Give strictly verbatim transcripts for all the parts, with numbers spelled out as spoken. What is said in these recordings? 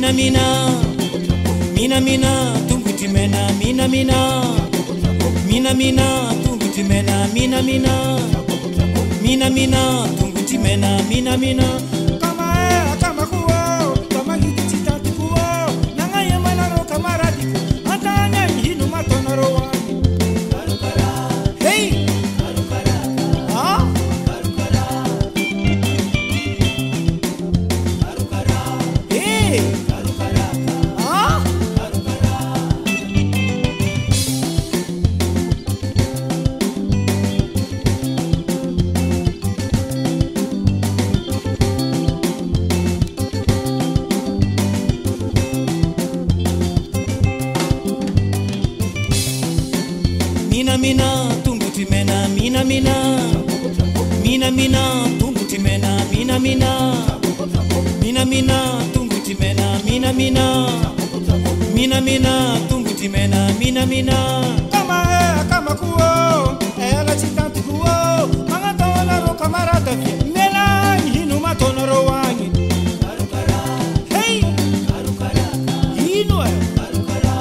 mina mina mina mina tunguti mena mina mina mina mina tunguti mena mina mina mina mina tunguti mena mina mina kama e kama kuo kama giti tatu kuo nanga yemana ro kama radiko atanya hinu matona ro wani karukara hey karukara ah karukara karukara hey karukara ah karukara mina mina tunguti mena mina mina mina mina tunguti mena mina mina mina mina tunguti mena mina mina mina mina tunguti mena mina mina kama e kama kuo e la città kuo manga tona ro camarata mela hinu matona ro wani karukara hey karukara hinu e karukara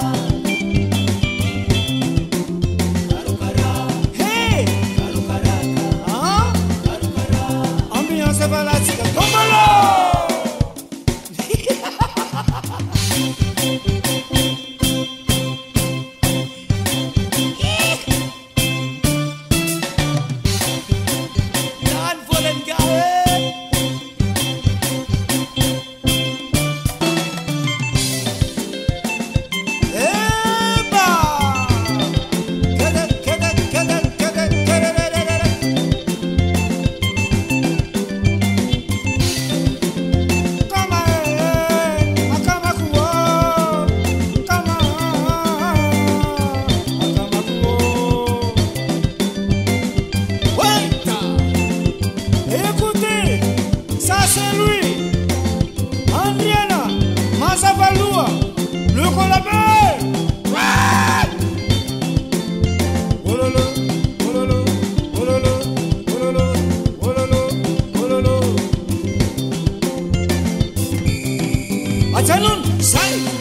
karukara hey karukara ah karukara ambiance balatica tombolo c'est lui, Andriana, Mazavalua, le collabeur. Ololo, ololo, ololo, ololo, ololo, ololo. Atanun, sai.